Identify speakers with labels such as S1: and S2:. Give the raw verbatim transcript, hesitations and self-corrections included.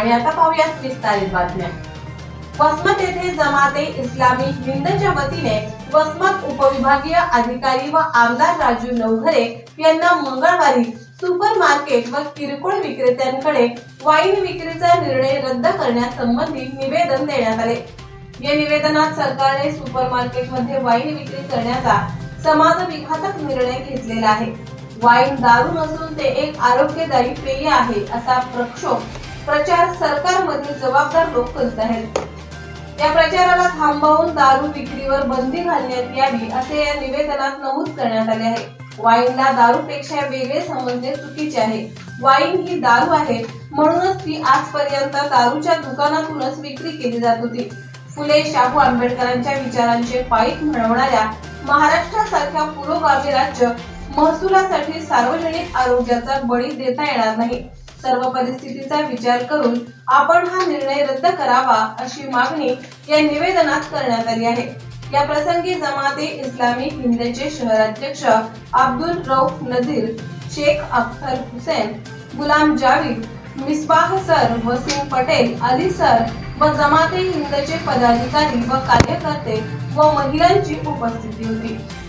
S1: आणि आता पाहूयात विस्तारित बातम्या। वसमत येथे जमाते इस्लामी हिंदच्या वतीने वसमत उपविभागीय अधिकारी व आमदार राजू नवघरे यांना मंगळवारी सुपर मार्केट व किरकोळ विक्रेत्यांकडे वाईन विक्रीचा निर्णय रद्द करण्यासंबंधी निवेदन देण्यात आले। या निवेदनात सरकारने सुपर मार्केटमध्ये वाईन विक्री करण्याचा समाज विघातक निर्णय घेतलेला आहे। वाईन दारू नसून ते एक आरोग्यदायी पेय आहे असा प्रक्षोभ प्रचार सरकारमधील जबाबदार लोक करीत आहेत। या प्रचाराला थांबवून दारू विक्रीवर बंदी घालण्यात यावी असे या निवेदनात नमूद करण्यात आले आहे। वाईनला दारूपेक्षा वेगळे समजणे चुकीचे आहे। वाईन ही दारू आहे, म्हणूनच ती आजपर्यंत दारूच्या दुकानातूनच विक्री केली जात होती। फुले शाहू आंबेडकरांच्या विचारांचे पाईक मिळवणाऱ्या महाराष्ट्रासारख्या पुरोगामी राज्य महसुलासाठी सार्वजनिक आरोग्याचा बळी देता येणार नाही। सर्व परिस्थितीचा विचार करून आपण हा निर्णय रद्द करावा अशी मागणी या निवेदनात करण्यात आली आहे। या प्रसंगी जमाते इस्लामी हिंदचे शहराध्यक्ष अब्दुल रऊफ नजीर, शेख अख्तर हुसैन, गुलाम जावेद, मिसबाह सर, वसीम पटेल, अली सर व जमाते हिंदचे पदाधिकारी व कार्यकर्ते व महिलांची उपस्थिती होती।